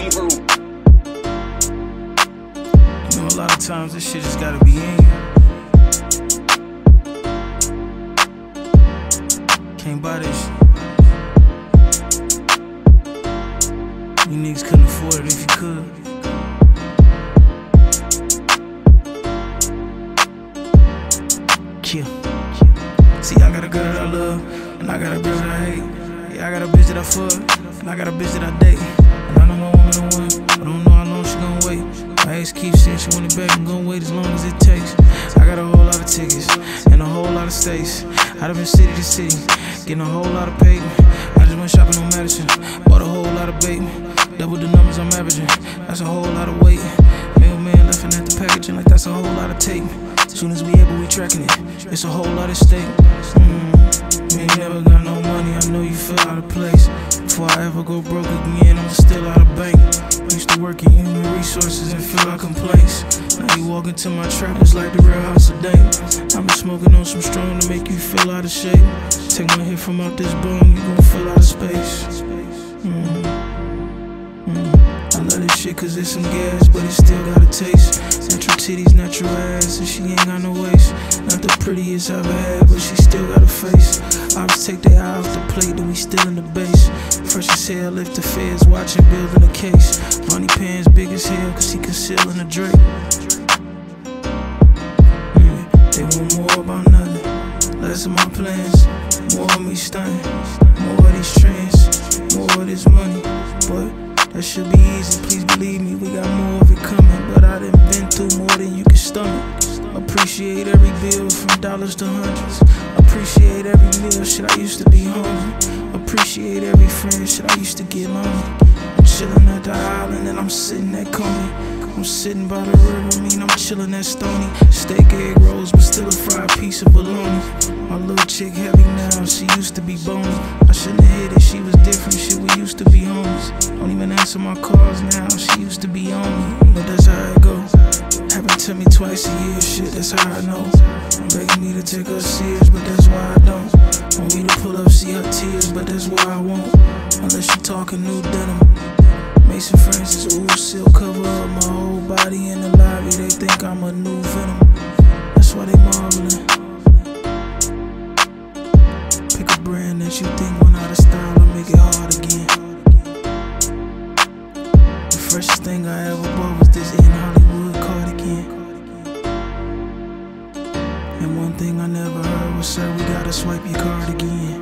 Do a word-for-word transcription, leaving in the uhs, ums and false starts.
Weaver. You know, a lot of times this shit just gotta be in you. Can't buy this shit. You niggas couldn't afford it if you could. Kill. See, I got a girl that I love, and I got a bitch that I hate. Yeah, I got a bitch that I fuck, and I got a bitch that I date. And I know my woman the one, I don't know how long she gon' wait. My ex keeps saying she want it back, I'm gon' wait as long as it takes. I got a whole lot of tickets, and a whole lot of states. I done been city to city, getting a whole lot of paper. I just went shopping on Madison, bought a whole lot of bait. Double the numbers I'm averaging, that's a whole lot of weight. Mailman laughing at the packaging like that's a whole lot of tape. Soon as we able, we tracking it, it's a whole lot of stake. Mm, you ain't never got no money, I know you feel out of place. Before I ever go broke again, I'm still out of bank. Used to work in human resources and feel like complaints. Now you walk into my trap, it's like the real house of Dame. I've been smoking on some strong to make you feel out of shape. Take one hit from out this bone, you gon' feel out of space. Mm. Mm. I love this shit cause it's some gas, but it still got a taste. Natural titties, natural ass, and she ain't got no waist. Not the prettiest I've ever had, but she still got a face. I just take their eye off the plate, then we still in the base. Fresh as hell, lift the feds, watching, building a case. Money pants big as hell, cause he concealing a Drake. Yeah, they want more about nothing, less of my plans. More of me stunning, more of these trends, more of this money. But that should be easy, please believe me, we got more of it coming. But I done been through more than you can stomach. Appreciate every bill from dollars to hundreds. Appreciate every meal, shit, I used to be hungry. Appreciate every friend, shit, I used to get lonely. I'm chillin' at the island and I'm sitting at Coney. I'm sitting by the river, mean I'm chillin' at Stony. Steak, egg rolls, but still a fried piece of bologna. My little chick heavy now, she used to be bony. I shouldn't have hit it, she was different, shit, we used to be homies. Don't even answer my calls now, she used to be on me. But that's how it goes. Happened to me twice a year, shit, that's how I know. I'm begging me to take her serious, but that's why I don't. Want me to pull up, see her tears, but that's why I won't. Unless you talking new denim. Mason Francis, ooh, silk cover up my whole body in the lobby. They think I'm a new Venom. That's why they marveling. Pick a brand that you think went out of style and make it hard again. The freshest thing I ever bought was this in Hollywood cardigan. And one thing I never heard was, sir, we gotta swipe your card again.